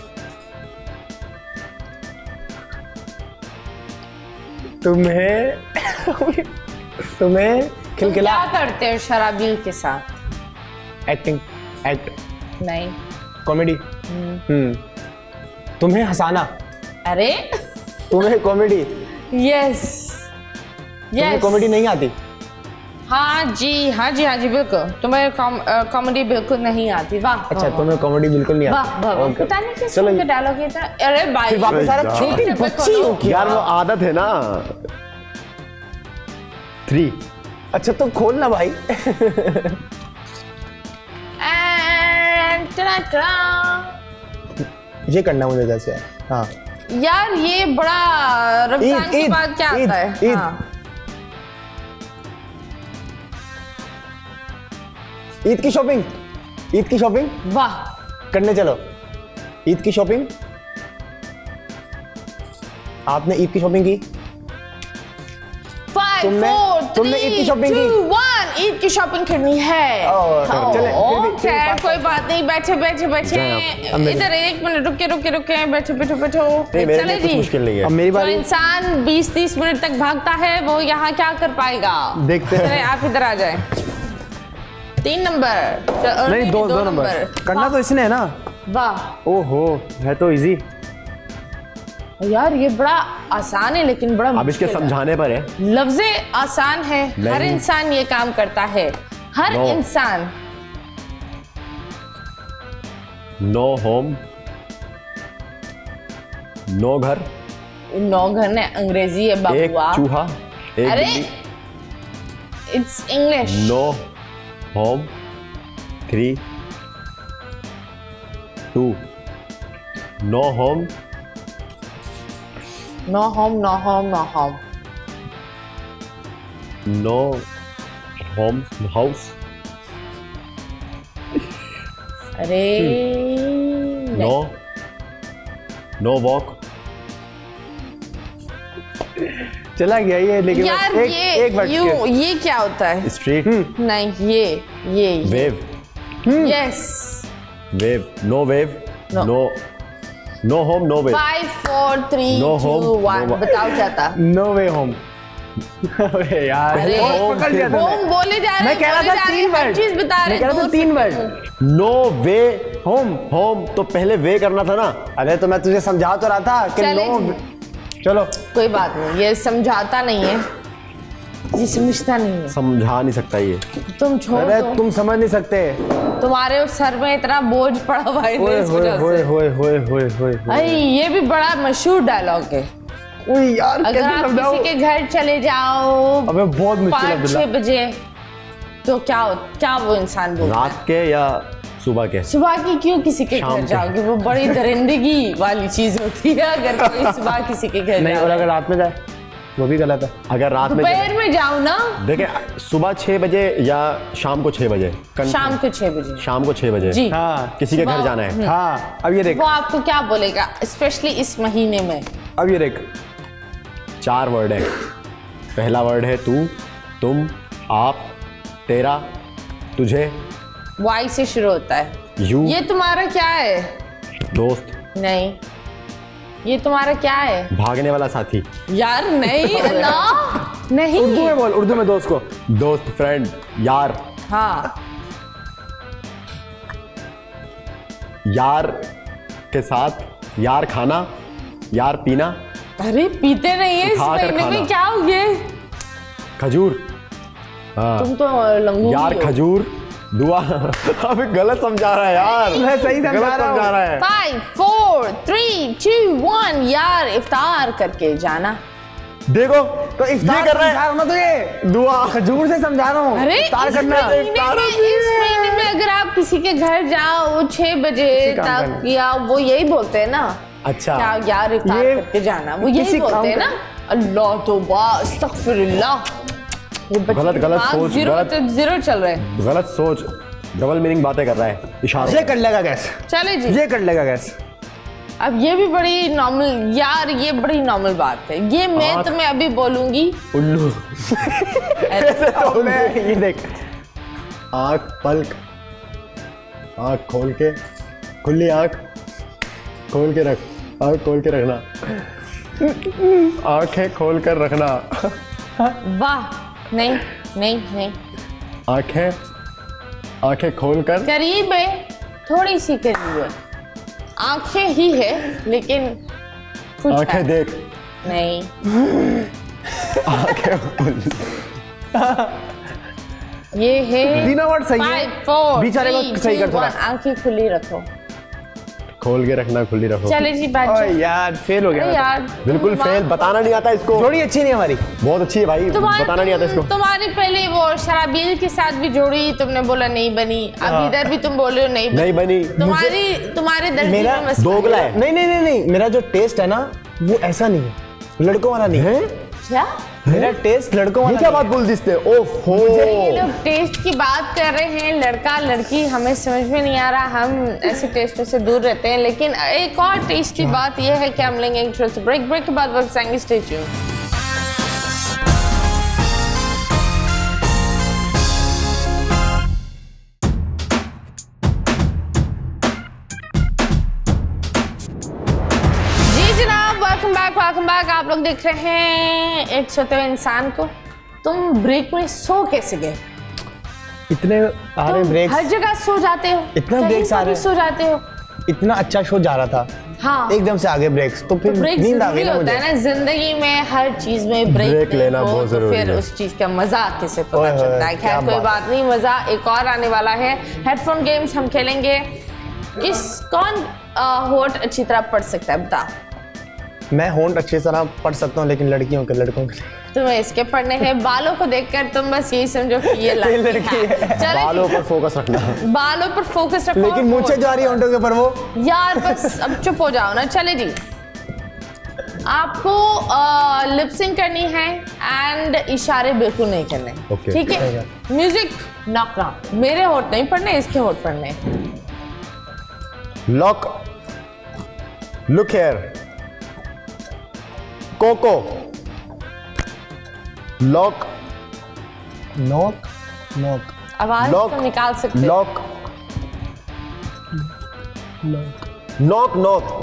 तुम्हें तुम्हें तुम खिलखिला क्या करते हो शराबियों के साथ? एक्टिंग एक्ट नहीं। कॉमेडी। हम्म तुम्हें हंसाना, अरे तुम्हें कॉमेडी। यस तुम्हें यस कॉमेडी नहीं आती? हाँ जी हाँ जी हाँ जी बिल्कुल, तुम्हें कॉमेडी बिल्कुल नहीं आती। वाह अच्छा तुम्हें कॉमेडी बिल्कुल नहीं वाह आती। वाह वाह। ओके। पता नहीं किस चलो फिल्म का डायलॉग ये था। अरे भाई फिर वापस आ रहा यार। छोटी देखो, बच्ची देखो। हो क्या? यार वो आदत है ना। थ्री अच्छा तो खोल ना भाई। And ta-da-ta। ये करना मुझे जैसे यार। हाँ यार ये बड़ा रमजान ईद, के ईद, बाद क्या ईद, आता है? ईद। हाँ। ईद की शॉपिंग, ईद की शॉपिंग वाह करने चलो। ईद की शॉपिंग, आपने ईद की शॉपिंग की? फाइव तुमने- फोर तुमने ईद की थ्री shopping की? टू वन ईद की शॉपिंग करनी है। ओह, हाँ, चले, फिर भी- ओ, फिर भी खैर पास- कोई बात नहीं, बैठे बैठे बैठे जाएं अब मेरी- इधर एक मिनट रुके रुके रुके बैठे बैठो बैठो। नहीं मेरे चले लिए कुछ जी। मुश्किल नहीं अब है। मेरी जो बारी। इंसान बीस तीस मिनट तक भागता है वो यहाँ क्या कर पाएगा? देखते हैं। चले आप इधर आ जाए। तीन नंबर च- नहीं दो दो नंबर करना वाह, तो इसने है ना। वाह ओहो है तो इजी। यार ये बड़ा आसान है लेकिन बड़ा अब इसके मुश्किल है। समझाने पर है। लफ्ज़े आसान है, हर नहीं। इंसान ये काम करता है, हर No. इंसान। नो होम, नो घर, नौ घर ने अंग्रेजी है एक बाबुआ। चूहा, एक अरे बिल्ली। It's English. No home, three two no home, no home no home no home. No home house, अरे नो नो वॉक। चला गया ये लेकिन यार एक, ये एक वर्ड यू ये क्या होता है? स्ट्रीट, नहीं ये ये wave, yes. Wave, no wave, No. No no home, no wave. Five four three No two home, one. no- बताओ क्या था? No way home. अरे यार अरे बहुत पकड़ लिया तूने। होम बोले जा रहे मैं कह रहा बोले था जा रहे, तीन हर वर्ड। चीज बता रहे मैं कह रहा था दूर तीन से- word. No way home. Home तो पहले वे करना था ना। अरे तो मैं तुझे समझा तो रहा था कि चले नो। जी। चलो कोई बात नहीं, ये समझाता नहीं है, ये समझता नहीं है। समझा नहीं सकता ये। तुम छोड़ अरे दो, तुम समझ नहीं सकते। तुम्हारे सर में इतना बोझ पड़ा हुआ है होए इस होए वजह होए से। होए होए होए होए। अरे ये भी बड़ा मशहूर डायलॉग है। ओए यार अगर कैसे आप समझाऊं? किसी के घर चले जाओ अबे बहुत मुश्किल है पाँच छह अब्दुल्ला। बजे, तो क्या हो, क्या वो इंसान बोलता है? रात के या सुबह के? सुबह की क्यों किसी के शाम घर को। जाओगे? वो बड़ी दरिंदगी वाली चीज होती है अगर कोई सुबह किसी के घर नहीं, और जाओ। अगर रात में जाए वो भी गलत है। अगर रात में दोपहर में जाओ ना, देखिए, सुबह छह बजे या शाम को छह बजे? कन- शाम को छह बजे। शाम को छह बजे जी हाँ किसी के घर सुबह- जाना है। हाँ अब ये देख, वो आपको क्या बोलेगा, स्पेशली इस महीने में? अब ये देख। चार वर्ड है। पहला वर्ड है तू, तुम, आप, तेरा, तुझे, वाई से शुरू होता है। यू, ये तुम्हारा क्या है? दोस्त, नहीं, ये तुम्हारा क्या है? भागने वाला साथी, यार नहीं अल्लाह नहीं। उर्दू में बोल, उर्दू में दोस्त को। दोस्त, फ्रेंड, यार। हाँ यार के साथ यार खाना, यार पीना, अरे पीते नहीं है इस उठाकर महीने में, खाना। क्या हो गया? खजूर। हाँ, तुम तो लंगू यार खजूर, दुआ। अबे गलत समझा रहा है यार। मैं सही समझा गलत रहा हूँ। समझा रहा है। Five four three two one, यार इफ्तार करके जाना। देखो तो ये इफ्तार कर रहा समझा रहा हूं ना तुझे, दुआ। खजूर से समझा रहा हूँ। अरे इफ्तार इस करना है। महीने में, इस महीने में अगर आप किसी के घर जाओ छह बजे किसी काम तक, करना। या वो यही बोलते हैं ना, अच्छा, क्या यार इफ्तार ये करके जाना, वो यही किसी बोलते हैं काम ना। अल्लाह तौबा अस्तगफिरुल्लाह। ये बच्चे गलत- के गलत दिमाग सोच, जीरो गलत- तो जीरो चल रहे हैं। गलत सोच, डबल मीनिंग बातें कर रहा है, इशारों ये कर लेगा गैस, चले जी, ये कर लेगा गैस। अब ये भी बड़ी नॉर्मल, यार ये बड़ी नॉर्मल बात है। ये मैं आँख- तुम्हें अभी बोलूंगी। उल्लू। तो मैं ये देख, आँख, पलक, आँख खोल के, खुली आँख खोल के रख, आँख खोल के रखना, आँखें खोल कर रखना, वाह, नहीं नहीं नहीं, आँखें आँखें खोल कर, करीब है, थोड़ी सी करीब है। आंखें ही है लेकिन कुछ है। आँखें देख, नहीं, आँखें ये है तीनों वर्ड सही है। फाइव फोर बेचारे को थ्री सही कर टू थोड़ा। वन, आंखें खुली रखो। खोल के रखना, खुली रखो। चले जी बात। ओए यार फेल हो गया अरे मैं तो। यार बिल्कुल तुम फेल, बताना नहीं आता इसको। जोड़ी अच्छी नहीं हमारी। बहुत अच्छी है भाई, तुम्हारी बताना नहीं आता इसको। तुम्हारी पहले वो शराबील के साथ भी जोड़ी, तुमने बोला नहीं बनी। अब इधर भी तुम बोले हो नहीं बनी। नहीं बनी। तुम्हारी तुम्हारे दर्जी मेरा में मसला दोगला है। नहीं नहीं नहीं नहीं, मेरा जो टेस्ट है ना वो ऐसा नहीं है, लड़कों वाला नहीं है। क्या? मेरा टेस्ट लड़कों ये वाला क्या नहीं बात बोल दिसते? ओफो, ये लोग टेस्ट की बात कर रहे हैं, लड़का लड़की हमें समझ में नहीं आ रहा, हम ऐसे टेस्टों से दूर रहते हैं। लेकिन एक और टेस्ट की बात यह है कि हम लेंगे एक छोटे से ब्रेक। ब्रेक के बाद वापस आएंगे, stay tuned. Welcome back, welcome back. आप लोग देख रहे हैं एक सोते हुए इंसान को। तुम ब्रेक में सो कैसे गए? इतने आ रहे तुम ब्रेक, हर जगह सो जाते हो, इतना कहीं breaks आ पर भी रहे हैं। सो जाते हो। इतना अच्छा शो जा रहा था, हाँ, एकदम से आगे ब्रेक्स, तो फिर ब्रेक नींद आ गई जरूरी ना होता मुझे। है ना जिंदगी में, हर चीज में ब्रेक ब्रेक लेना हो, बहुत तो जरूरी फिर है। उस चीज का मजा किसे ओए पता होए, चलता है। क्या खैर कोई बात। बात नहीं, मजा एक और आने वाला है। हेडफोन गेम्स हम खेलेंगे। किस कौन होट अच्छी तरह पढ़ सकता है बता? मैं होंठ अच्छी तरह पढ़ सकता हूँ, लेकिन लड़कियों के लड़कों के तुम्हें इसके पढ़ने हैं। बालों को देखकर तुम बस यही समझो कि ये लड़की लड़की है। है। चलो बालों पर फोकस रखना। बालों पर फोकस रखो। लेकिन मुझसे जो आ रही है होंठों के ऊपर वो यार बस अब चुप हो जाओ ना। चले जी, आपको लिपसिंग करनी है एंड इशारे बिल्कुल नहीं करने, Okay. ठीक है? म्यूजिक नॉक नॉक, मेरे होठ नहीं पढ़ने, इसके होठ पढ़ने। लॉक, लुक हेयर, कोको, लॉक, नॉक नॉक आवाज लॉक, तो निकाल सकते हो। Lock, knock, knock.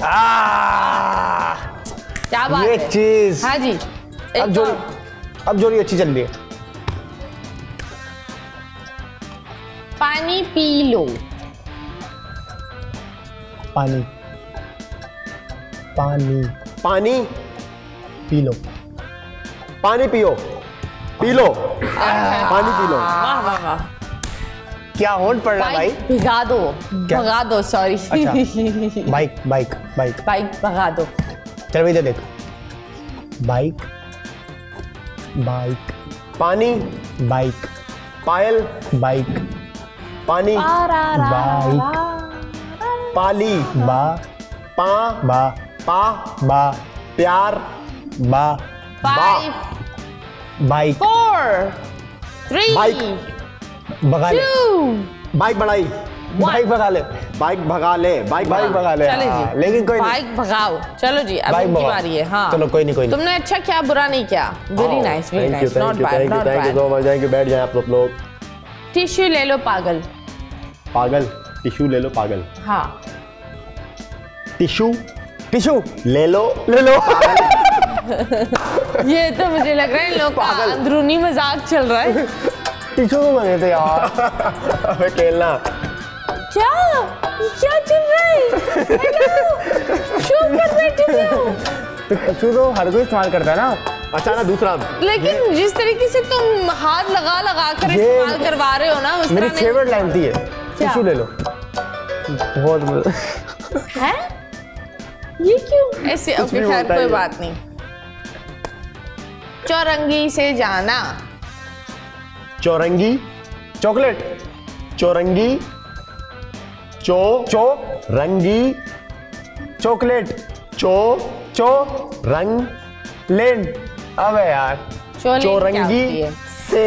क्या बात ये है? चीज हाँ जी, अब एक जोड़ी, और। अब जोड़ी अच्छी चल रही है। पानी पी लो। पानी पानी पानी, पी लो। पानी पियो, पी लो, पानी पी लो। वाह वाह वाह। क्या होट पड़ रहा है भाई? बाइक भिगा दो, क्या? भगा दो, सॉरी। अच्छा। बाइक बाइक बाइक बाइक भगा दो। चल भाई इधर देख। बाइक बाइक पानी, बाइक पायल, बाइक पानी, बाइक पाली, बा पा, बा पा, बा प्यार, बा five, bike four, three, bike, भगा ले, टू, बाइक बढ़ाई, बाइक भगा ले, बाइक भगा ले, बाइक बाइक भगा। भगा ले। चले हाँ, जी। लेकिन कोई नहीं। बाइक भगाओ। चलो जी, अब बाइक इनकी भगाओ। बारी है। हाँ चलो कोई नहीं कोई नहीं। तुमने अच्छा किया, बुरा नहीं किया। Very nice, very thank you, nice, not thank you, bad, thank you, not thank you bad. So much. Thank you, बैठ जाए आप लोग। टिश्यू ले लो पागल। पागल, टिश्यू ले लो पागल। हाँ टिश्यू टिश्यू ले लो, ले लो। ये तो मुझे लग रहा है इन लोग का अंदरूनी मजाक चल रहा है। टिश्यू तो बने थे यार। अबे खेलना। क्या ये क्या चल रहा है? हेलो, शूट कर बैठे हो। तो टिश्यू तो हर कोई इस्तेमाल करता है ना। अच्छा ना दूसरा। लेकिन जिस तरीके से तुम हाथ लगा लगा कर ये इस्तेमाल करवा रहे हो ना, उस मेरी तरह नहीं फेवरेट लाइन थी ये। टिश्यू ले लो। बहुत है। ये क्यों ऐसे? कुछ ओके भी खैर होता है कोई ये। बात नहीं। चौरंगी से जाना। चौरंगी, चॉकलेट चौरंगी, चो, चो रंगी, चॉकलेट चो, चो रंग, लेन। अबे यार चोले क्या होती चौरंगी है? से,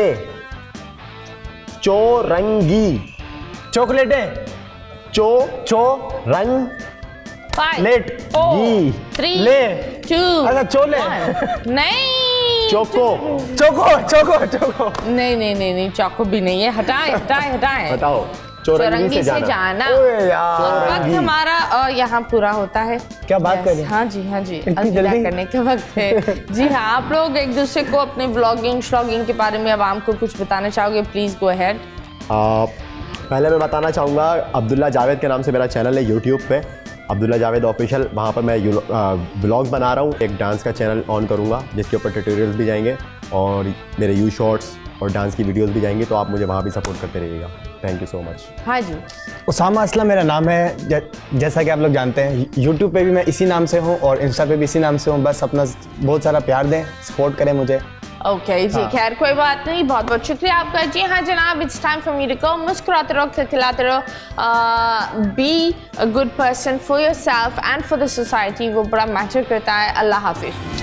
चौरंगी, चॉकलेट है। चो, चो रंग, Five, लेट, four, गी, three, ले। two, अच्छा, चोले। one. नहीं चोको, चोको चोको चोको। नहीं नहीं नहीं नहीं चौको भी नहीं है। हटाएं हटाएं हटाएं। बताओ। चौरंगी चौरंगी से से जाना। जाना। ओए यार और वक्त चौरंगी। हमारा अ, यहाँ पूरा होता है। क्या बात Yes, कर रहे हैं? हाँ जी हाँ जी, इतनी अलविदा जल्दी? करने का वक्त है। जी हाँ, आप लोग एक दूसरे को अपने व्लॉगिंग श्लॉगिंग के बारे में आवाम को कुछ बताना चाहोगे? Please go ahead. आ, पहले मैं बताना चाहूँगा, अब्दुल्ला जावेद के नाम से मेरा चैनल है यूट्यूब पे, अब्दुल्ला जावेद ऑफिशियल। वहाँ पर मैं व्लॉग्स बना रहा हूँ। एक डांस का चैनल ऑन करूँगा जिसके ऊपर ट्यूटोरियल्स भी जाएंगे और मेरे यू शॉर्ट्स और डांस की वीडियोस भी जाएंगी, तो आप मुझे वहाँ भी सपोर्ट करते रहिएगा। Thank you so much. हाँ जी। उसामा असलम मेरा नाम है। जै, जैसा कि आप लोग जानते हैं, यूट्यूब पे भी मैं इसी नाम से हूँ और इंस्टा पे भी इसी नाम से हूँ। बस अपना बहुत सारा प्यार दें, सपोर्ट करें मुझे। ओके जी, खैर कोई बात नहीं, बहुत बहुत शुक्रिया आपका। जी हाँ जनाब, it's time for me to go. मुस्कुराते रहो, खिलखिलाते रहो, be a good person for yourself and for the society, वो बड़ा मैटर करता है। अल्लाह हाफिज।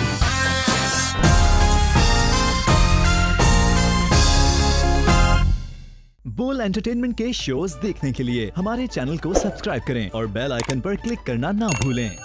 बोल एंटरटेनमेंट के शोज देखने के लिए हमारे चैनल को सब्सक्राइब करें और बेल आइकन पर क्लिक करना ना भूलें।